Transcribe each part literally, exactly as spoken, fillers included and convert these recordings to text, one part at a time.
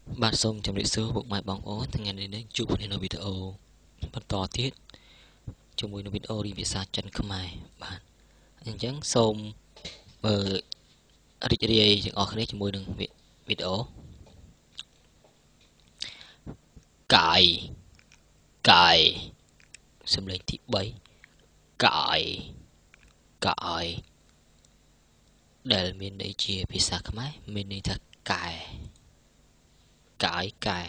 បាទសូមជម្រាបសួរពុកម៉ែបងប្អូនថ្ងៃនេះជួបគ្នានៅវីដេអូបន្តទៀតជាមួយនឹងវីដេអូរៀនភាសាចិនខ្មែរបាទអញ្ចឹងសូមមើលរីករាយទាំងអស់គ្នាជាមួយនឹងវីដេអូកាយកាយសំឡេងទីបីកាយកាយដែលមានន័យជាភាសាខ្មែរមានន័យថាកែកាយកែ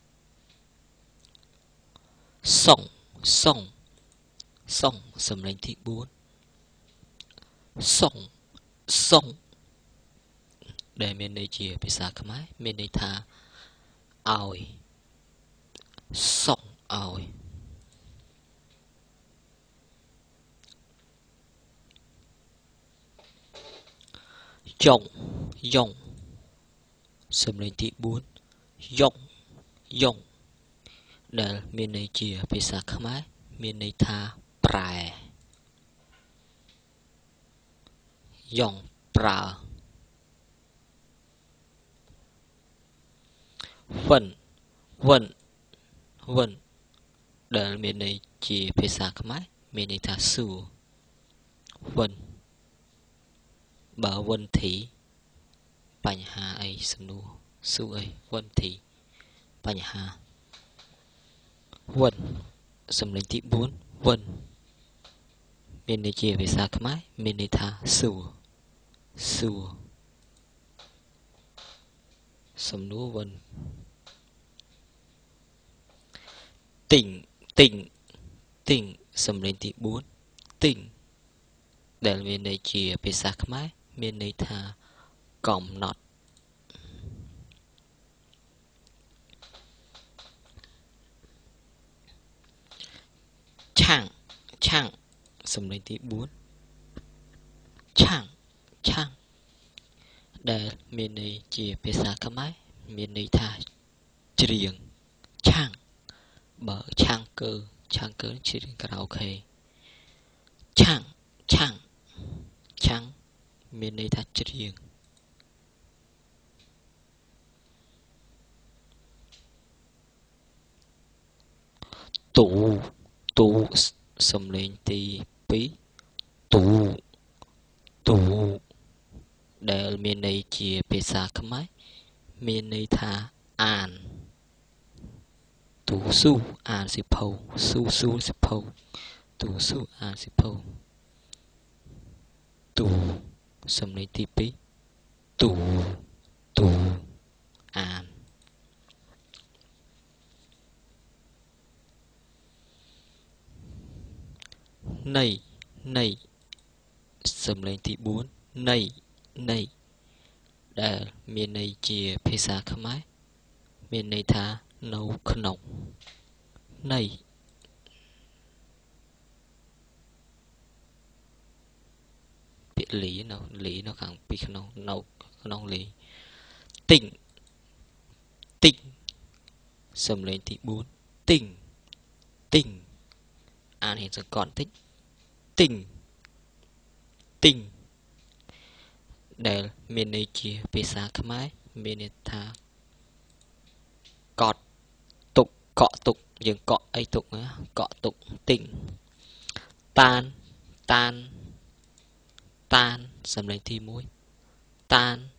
សុងសុងសុងសំឡេងទីបួនសុងសុងដែលមានន័យជាភាសាខ្មែរមានន័យថាឲ្យសុងឲ្យយ៉ងយ៉ងសំឡេងទីបួនយ៉ងយ៉ងដែលមានន័យជាភាសាខ្មែរមានន័យថាប្រែយ៉ងប្រើវិនវិនវិនដែលមានន័យជាភាសាខ្មែរមានន័យថាសួរវិនបើវិនធីបញ្ហាអីសំណួរសួរអីវិនធីបញ្ហាវិនសំឡេងទីបួនវិនមានន័យជាភាសាខ្មែរមានន័យថាសួរសួរសំណួរវិនទិញទិញទិញសំឡេងទីបួនទិញដែលមានន័យជាភាសាខ្មែរមានន័យថាកំណត់ឆាំងឆាំងសំឡេងទីបួនឆាំងឆាំងដែលមានន័យជាភាសាខ្មែរមានន័យថាច្រៀងឆាំងបើឆាំងកើឆាំងកើច្រៀងខារ៉ាអូខេឆាំងឆាំងឆាំងមានន័យថាច្រៀងទូទូសំឡេងទីពីរទូទូដែលមានន័យជាភាសាខ្មែរមានន័យថាអានទូស៊ូអានសិភៅស៊ូស៊ូសិភៅទូស៊ូអានសិភៅទូសំឡេងទីពីរទូទូអាននៃនៃសំឡេងទីបួននៃនៃដែលមានន័យជាភាសាខ្មែរមានន័យថានៅក្នុងនៃពាក្យលីនៅលីនៅខាងពីក្នុងនៅក្នុងលីទិញទិញសំឡេងទីបួនទិញទិញអានរៀនសង្កត់បន្តិចទិញទិញដែលមានន័យជាភាសាខ្មែរមានន័យថាកត់ទុកកក់ទុកយើងកក់អីទុកណាកក់ទុកទិញតានតានតានសំឡេងទីមួយតាន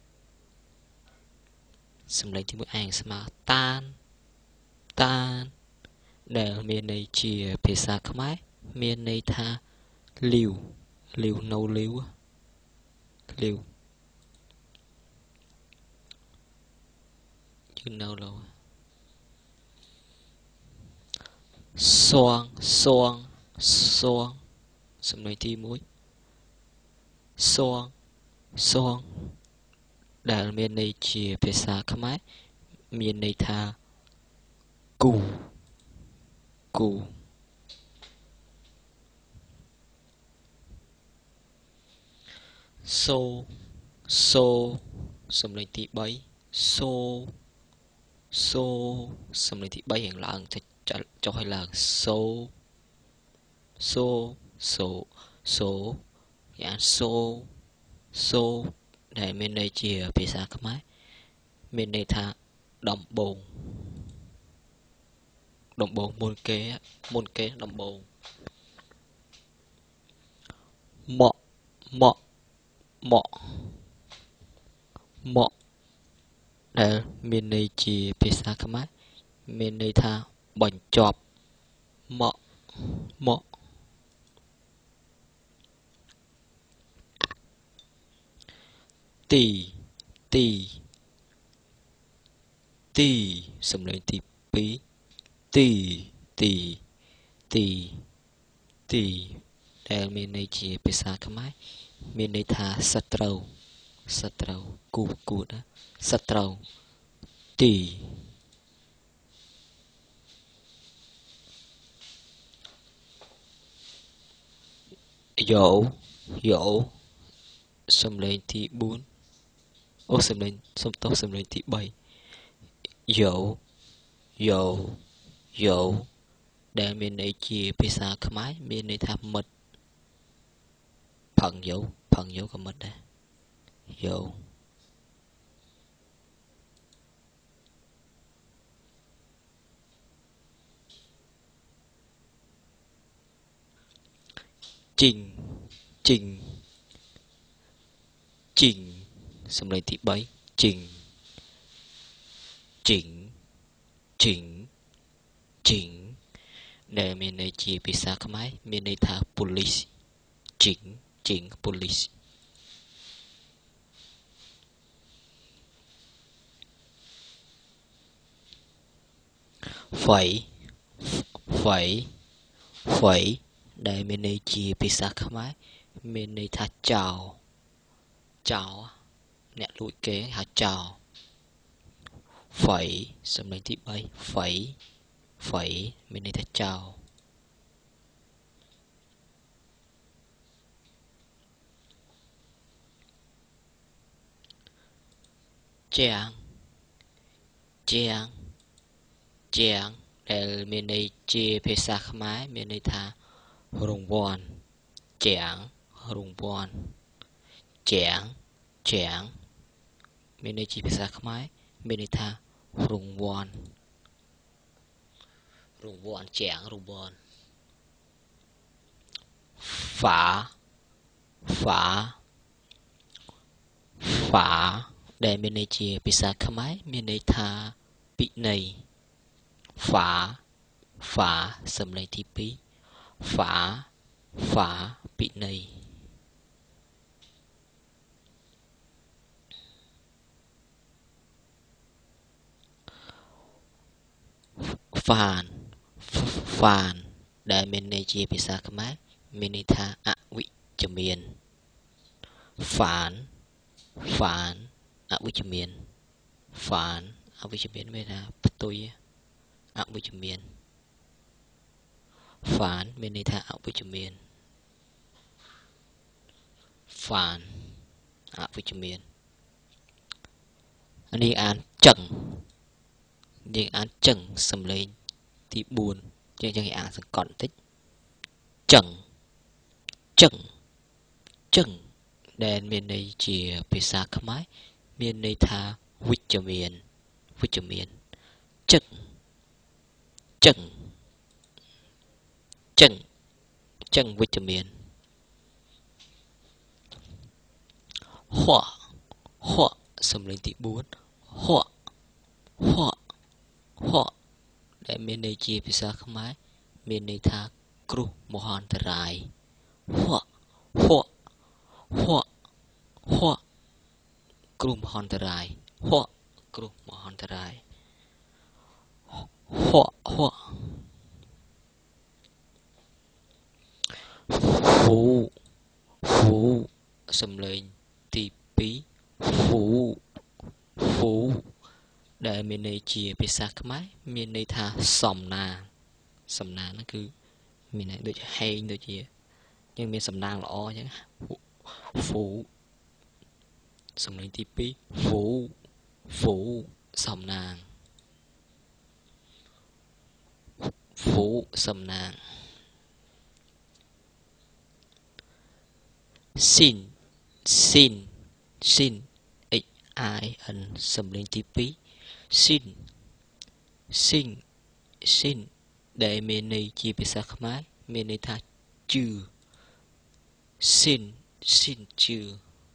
សំឡេងទីមួយឯងស្មើតានតានដែលមានន័យជាភាសាខ្មែរមានន័យថាលាវលាវនៅលាវលាវយូរនៅលោសងសងសងសំឡេងទីមួយសងសងដែលមានន័យជាភាសាខ្មែរមានន័យថាគូគូសូសូសំឡេងទីបីសូសូសំឡេងទីបីរៀងឡើងចុះចុះឲ្យឡើងសូសូសូសូយ៉ាងសូសូដែលមានន័យជាភាសាខ្មែរមានន័យថាដំបងដំបងមុនគេមុនគេដំបងមកមកមកមកដែលមានន័យជាភាសាខ្មែរមានន័យថាបញ្ចប់មកមកទីទីទីសំឡេងទីពីរទីទីទីទីដែលមានន័យជាភាសាខ្មែរមានន័យថាសត្រូវសត្រូវគូគូណាសត្រូវទីយោយោសំឡេងទីបួនអូសំឡេងសំទោសសំឡេងទីបីយោយោយោដែលមានន័យជាភាសាខ្មែរមានន័យថាមិត្តផឹងយោផឹងយោក៏មិត្តដែរយោជីងជីងជីងសំឡេងទីបីជីងជីងជីងជីងដែលមានន័យជាភាសាខ្មែរមានន័យថា police ជីងជីង police ហ្វៃហ្វៃហ្វៃដែលមានន័យជាភាសាខ្មែរមានន័យថាចោលចោលអ្នកលួចគេហៅចោលហ្វៃសំឡេងទីបីហ្វៃហ្វៃមានន័យថាចោលជាងជាងជាងដែលមានន័យជាភាសាខ្មែរមានន័យថារង្វាន់ជាងរង្វាន់ជាងជាងមានន័យជាភាសាខ្មែរមានន័យថារង្វាន់រង្វាន់ជាងរង្វាន់ហ្វាហ្វាហ្វាដែលមានន័យជាភាសាខ្មែរមានន័យថាពិន័យហ្វាហ្វាសំឡេងទីពីរហ្វាហ្វាពិន័យហ្វានហ្វានដែលមានន័យជាភាសាខ្មែរមានន័យថាអវិជ្ជមានហ្វានហ្វានអវិជ្ជមានហ្វានអវិជ្ជមានមានថាផ្ទុយអវិជ្ជមានហ្វានមានន័យថាអវិជ្ជមានហ្វានអវិជ្ជមាននេះអានចឹងយើងអានចឹងសំឡេងទីបួនយើងយើងអានសង្កត់បន្តិចចឹងចឹងចឹងដែលមានន័យជាភាសាខ្មែរមានន័យថាវិជ្ជមានវិជ្ជមានចឹងចឹងចឹងចឹងវិជ្ជមានហួហួសំឡេងទីបួនហួហួហួដែលមានន័យជាភាសាខ្មែរមានន័យថាគ្រោះមហន្តរាយហួហួហួហួគ្រោះមហន្តរាយហួគ្រោះមហន្តរាយហួហួហ្វូហ្វូសំឡេងទីពីរហ្វូហ្វូដែលមានន័យជាភាសាខ្មែរមានន័យថាសំណាងសំណាងហ្នឹងគឺមានន័យដូចហែងដូចជាយើងមានសំណាងល្អអញ្ចឹងហ្វូសំឡេងទីពីរហ្វូហ្វូសំណាងហ្វូសំណាងស៊ីនស៊ីនស៊ីន x i n សំឡេងទីពីរ Xin Sinh Sinh Để mình này chỉ bị xa khám ái mình này tha chư Xin Xin chư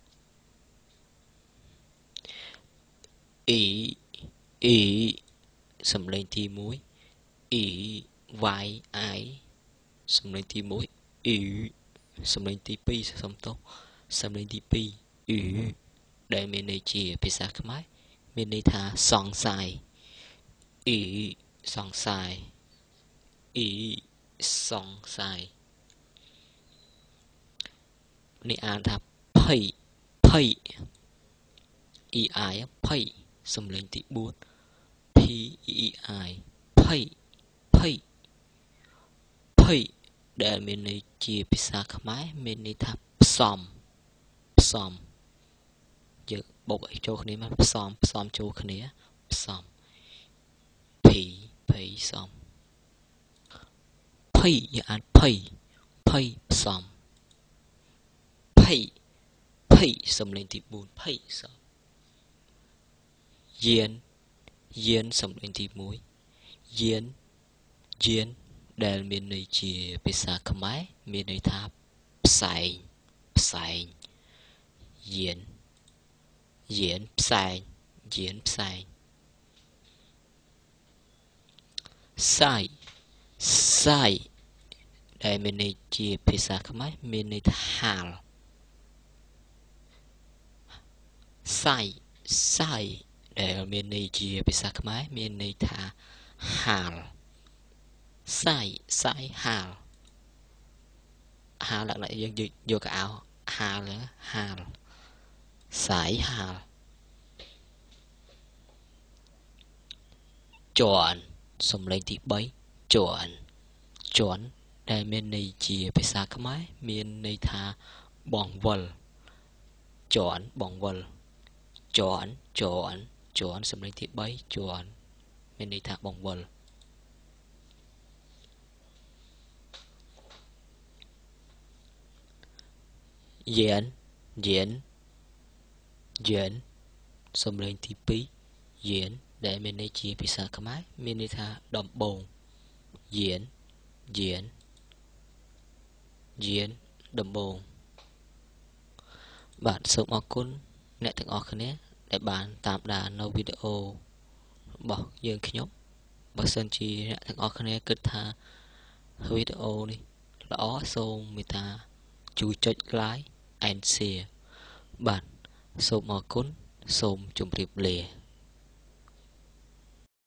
Ý Ý Sầm lên thì mũi Ý Vài ái Sầm lên thì mũi Ý Sầm lên tí pi sầm tóc Sầm lên tí pi Ý Để mình này chỉ bị xa khám ái mình này tha song sai Ý Song sai Ý Song sai Này án tha Phây Phây Ý ai Phây Sầm lên tí buốt Phí ý ai Phây Phây Phây Để mình này chia bị xa khám ái mình này tha Psom Psom Giờ bốc ấy cho khá mà Psom Psom cho khá này Psom Phí Phí Psom Phây Giờ án Phây Phây Psom Phây Phây Sầm lên tí buốt Phây Psom Yên Yên sầm lên tí mũi Yên Yên Để mình này chỉ bị xa khám ái mình này tha Psai Psai Yên Yên Psai Yên Psai Sai Sai Để mình này chỉ bị xa khám ái mình này tha Hal Sai Sai Để mình này chỉ bị xa khám ái mình này tha Hal Sai Sai Hal Hal là lại dân vô cả áo Hal là Hal Sai Hal Chọn Xong lên tí bấy Chọn Chọn Để mình này chỉ bị xa khám ái mình này tha Bỏng vần Chọn Bỏng vần Chọn Chọn Chọn Xong lên tí bấy Chọn mình này tha bỏng vần Diễn Diễn Diễn Xong lên tí bí Diễn Để mình này chỉ bị xa khám ái mình này tha đậm bồn Diễn Diễn Diễn Đậm bồn Bạn sống ở cún Nẹ thằng ọc khá Để bạn tạm đà nâu video Bỏ dương khi nhóc Bà sân chi nẹ thằng ọc khá Kết tha video đi Đó xong người ta Chú chích lái and share បាទសូមអរគុណសូមជម្រាបលា